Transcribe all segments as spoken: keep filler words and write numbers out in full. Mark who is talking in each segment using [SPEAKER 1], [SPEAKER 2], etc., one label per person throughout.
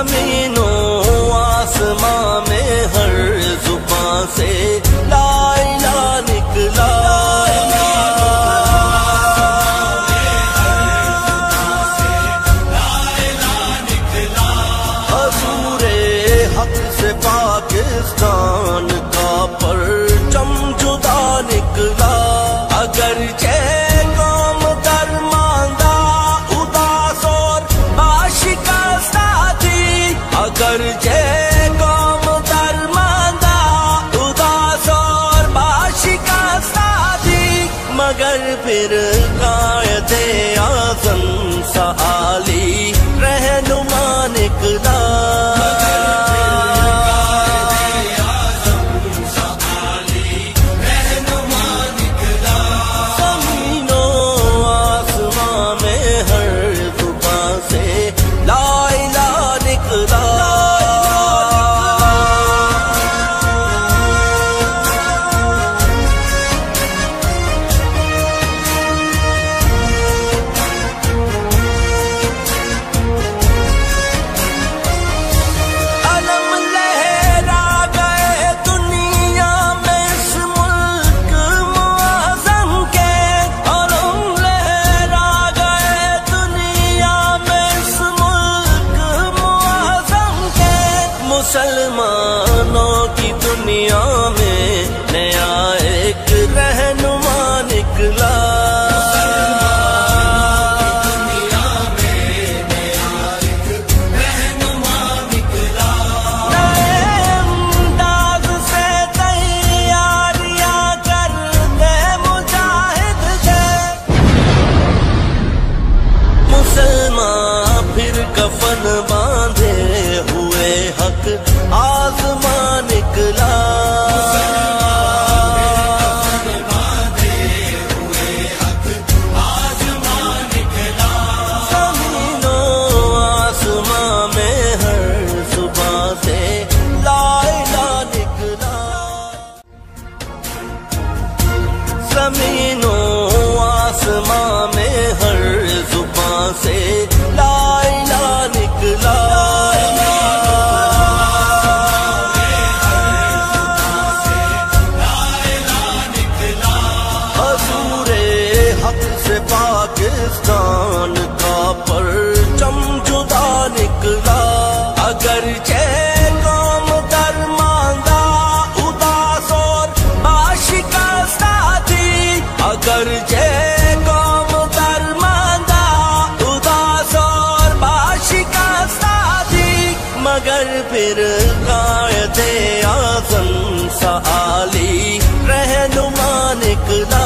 [SPEAKER 1] जमीनों आसमां में हर जुबां से ला इलाहा निकला। हजूरे हक से पाकिस्तान का परचम जुदा निकला। अगरचे कौम दरमांदा उदास और आशिकस्ता थी, अगरचे कौम दरमांदा उदास और आशिकस्ता थी, मगर फिर कायदे आज़म सा आली रहनुमा निकला। मुसलमानों की दुनिया में नया एक रहनुमा निकला। कफन बांधे हुए हक आज़मा निकला। ज़मीनों आसमां में हर सुबह से ला इलाहा निकला। ज़मीनों आसमां में हर जुबां से ला इलाहा निकला। हजूरे हक से पाकिस्तान का परचम जुदा निकला। अगरचे कौम दरमांदा उदास और आशिकस्ता थी, अगरचे कौम दरमांदा उदास और आशिकस्ता थी, मगर फिर कायदे आज़म सा आली रहनुमा निकला।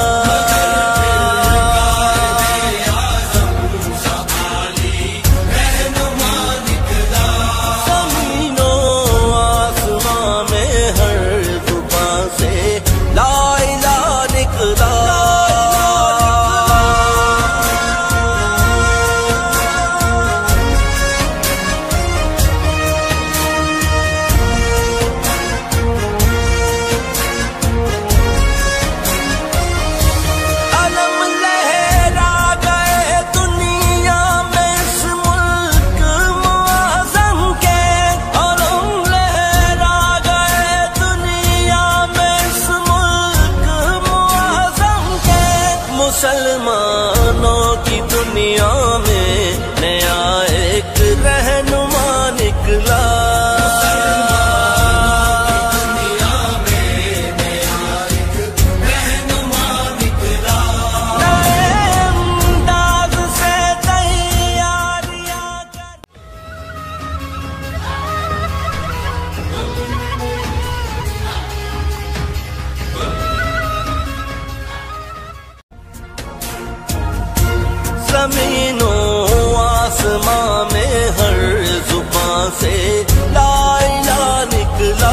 [SPEAKER 1] ज़मीनों आसमां में हर जुबां से ला इलाहा निकला। मुसलमानों की दुनिया में नया एक रहनुमा निकला। ज़मीनों आसमां में हर जुबां से ला इलाहा निकला।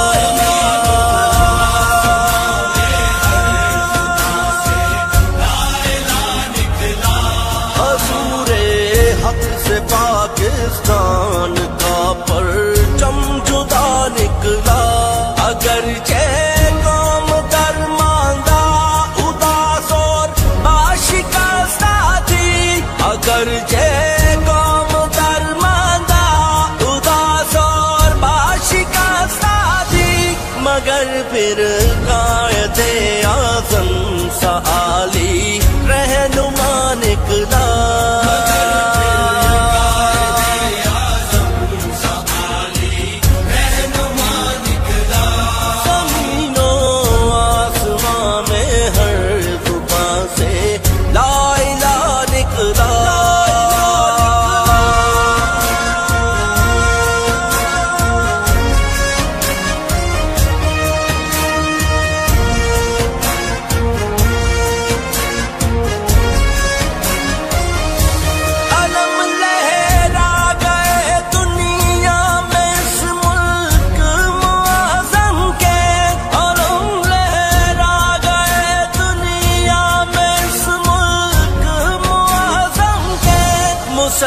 [SPEAKER 1] हजूरे हक से पाकिस्तान का परचम जुदा निकला। अगरचे कौम दरमांदा उदास और आशिकस्ता थी, अगरचे कौम दरमांदा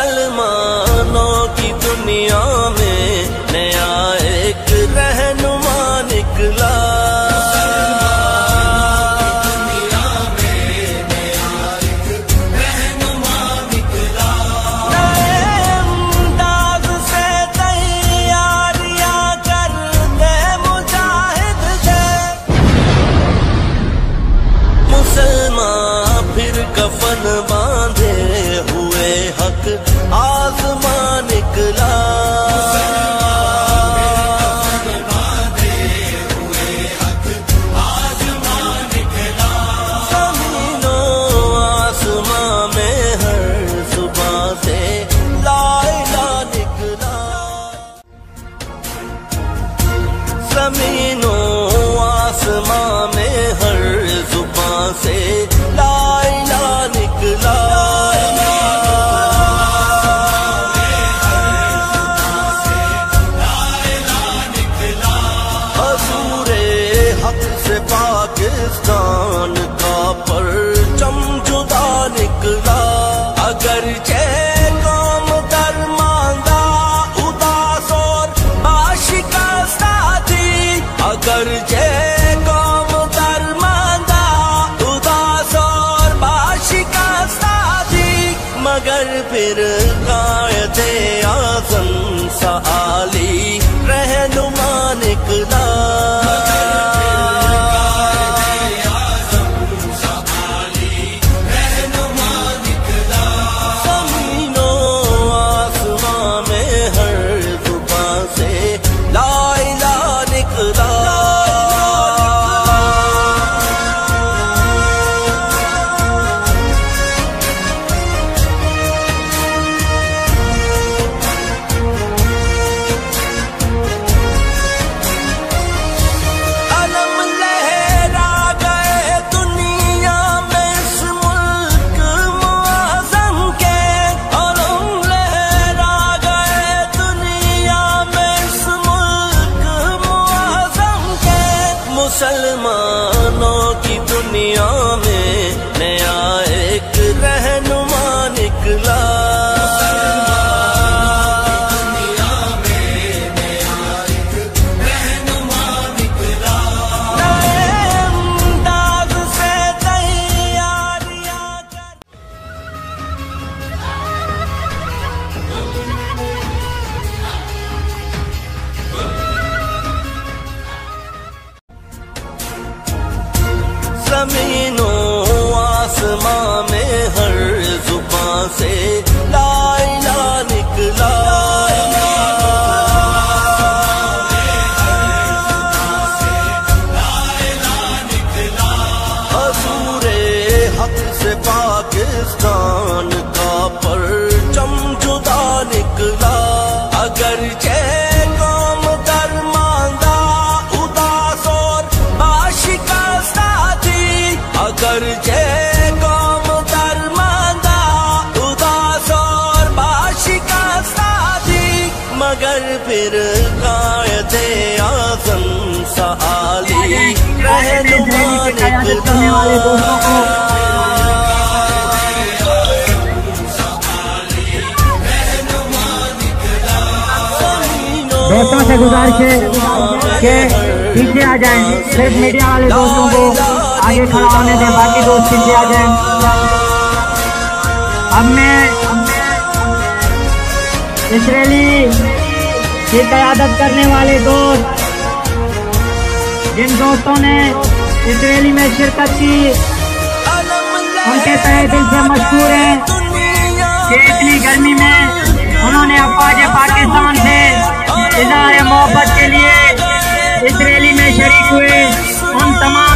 [SPEAKER 1] मुसलमानों की दुनिया में नया एक रहनुमा निकला। कफन बांधे हुए हक आज़मा निकला। ज़मीनो आसमां में हर सुबह से ला इलाहा निकला। ज़मीनो आसमां में हर सुबह से ला निकला। हजूरे हक से पाकिस्तान का परचम जुदा निकला। अगरचे कौम दरमांदा उदास और आशिकस्ता थी। अगरचे मगर फिर कायदे आज़म सा आली रहनुमा निकला। ज़मीनो आसमां में हर जुबां से ला इलाहा निकला। मुसलमानों की दुनिया में नया एक रहनुमा निकला। ज़मीनो आसमां में हर जुबां से ला इलाहा निकला। हजूरे हक से पाकिस्तान का परचम जुदा निकला। अगरचे कौम दरमांदा उदास और आशिकस्ता थी। अगरचे कौम दरमांदा उदास और आशिकस्ता थी। मगर फिर कायदे आज़म सा आली रहनुमा निकला।
[SPEAKER 2] दोस्तों से गुजारिश है कि पीछे आ जाएं। सिर्फ मीडिया वाले दोस्तों को आगे खड़ा होने दें, बाकी दोस्त पीछे आ जाएं। अब मैं इजरायली की क़यादत करने वाले दोस्त, जिन दोस्तों ने इजरायली में शिरकत की, उनके तहे दिल से मशहूर हैं कि इतनी गर्मी में उन्होंने अफवाज पाकिस्तान से इज़हार मोहब्बत के लिए इजरायली में शरीक हुए। उन तमाम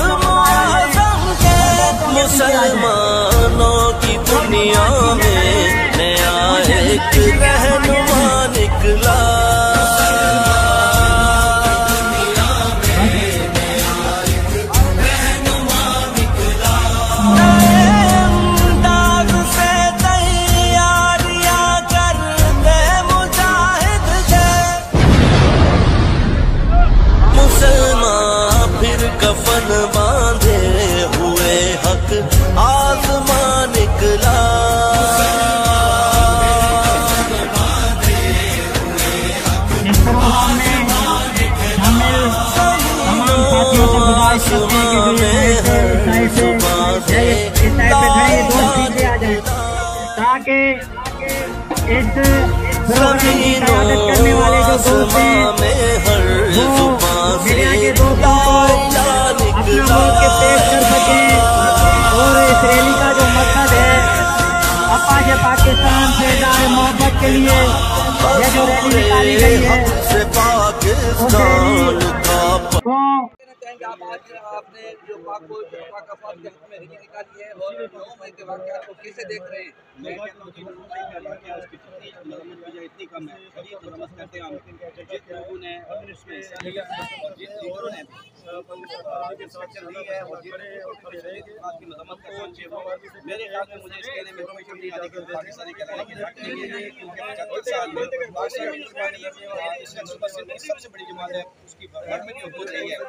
[SPEAKER 1] मुसलमानों की दुनिया में नया एक रहनुमा निकला। कफन बांधे हुए हक आज़मा निकला।
[SPEAKER 2] इस प्रोग्राम की क़यादत करने वाले जो दोस्त हैं वो मीडिया के दोस्तों को अपना मौके पेश कर सके। और इस रैली का जो मकसद है अपाज पाकिस्तान से इज़हार मोहब्बत के लिए ये जो रैली निकाली गई है वो
[SPEAKER 3] आप आज आपने जो पाक को पाक अफवाज के हक में रैली निकाली है और नौ मई के वाक़यात को कैसे देख रहे हैं? मैं कहता हूँ कि नौ मई का वाक़या उसकी जितनी मरम्मत की जाए इतनी कम है। बड़ी मरम्मत करते हैं हम जिन लोगों ने उसमें हिस्सा लिया और जिन लीडरों ने इंस्ट्रक्शन दी है और जिन बात की मरम्मत करते हैं। मेरे ख्याल में मुझे इस कहने में परमिशन नहीं आ रही कि पाकिस्तानी कहलाने के लिए क्योंकि पचहत्तर साल में सबसे बड़ी जमात है उसकी गवर्नमेंट जो हो रही है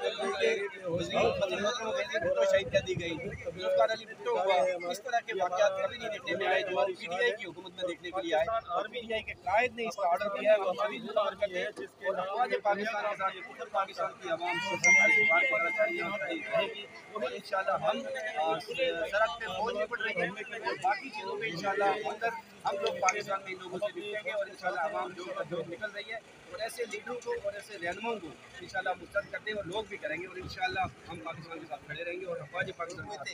[SPEAKER 3] शहीद कर दी गई, जुल्फ़िकार अली भुट्टो हुआ। इस तरह के वाक़यात कभी नहीं देखने में आए जो पीटीआई की हुकूमत में देखने के लिए आए और पीटीआई के कायद ने इसका ऑर्डर दिया है। वो हमारी हरकत है और अफ़वाज पाकिस्तान के साथ उत्तर पाकिस्तान की आवाम से और इंशाल्लाह हम सड़क पे फौज निपट रही है और बाकी चीज़ों में इंशाल्लाह अंदर हम लोग पाकिस्तान में इन लोगों से मिलेंगे और इंशाल्लाह आवाम जो जो निकल रही है और ऐसे लीडरों को और ऐसे रहनुमाओं को इंशाल्लाह मुस्तरद करने और लोग भी करेंगे और इंशाल्लाह हम पाकिस्तान के साथ खड़े रहेंगे और अफवाज पाकिस्तान के साथ।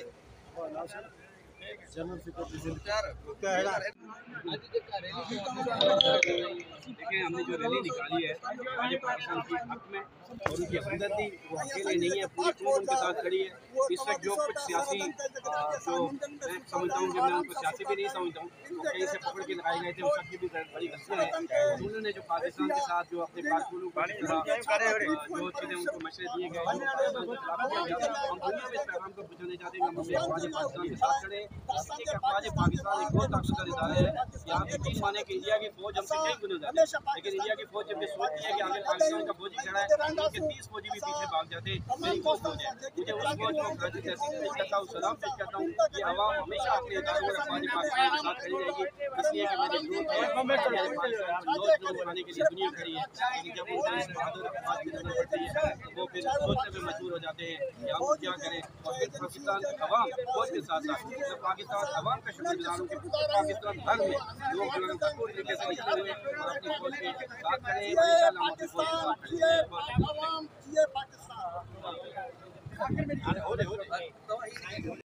[SPEAKER 3] देखिए हमने जो रैली निकाली है अफवाज पाकिस्तान के हक में और उनकी हमदर्दी वो अकेले नहीं है, पूरी कौम उनके साथ खड़ी है। इस वक्त जो कुछ सियासी जो मैं समझता हूँ कि मैं उनको सियासी भी नहीं समझता हूँ कहीं से पकड़ के लगाए गए थे उन सबकी भी बड़ी हस्तियाँ हैं। उन्होंने जो पाकिस्तान के साथ जो अपने कारकुनों को जो चीज़ें उनको मशवरे दिए गए हम दुनिया में इस पैगाम को पहुँचाने चाहते हैं। हम अपने अफवाज पाकिस्तान के साथ खड़े। अफवाज पाकिस्तान एक बहुत ताकतवर इदारा है। यहाँ पे तीन माने कि इंडिया की फौज हमसे कई गुना ज़्यादा है, लेकिन इंडिया की फौज जब ये सोचती है कि आगे पाकिस्तान का फौजी खड़ा है उनके तीस फौजी भी पीछे भाग जाते हैं। मेरी कोई फौज है, मुझे उस फौज को पेश करता हूँ, सलाम पेश करता हूँ कि आवाम हमेशा अपने इदारों और अफवाज पाकिस्तान के साथ खड़ी रहेगी। इसलिए कि मेरी ग्रुप है बनाने के लिए दुनिया खड़ी है, लेकिन जब उनका इस बहादुर अफवाज की नजर पड़ती है वो फिर सोचने में मजबूर हो जाते हैं कि हम क्या करें। और फिर पाकिस्तान अवाम फौज के साथ साथ जब पाकिस्तान अवाम का शुक्रगुजार हूँ कि पाकिस्तान भर में लोग जो है भरपूर तरीके से निकले हुए और अपनी फौज के साथ खड़े हैं। इंशाल्लाह हम अपनी फौज के साथ खड़े हैं।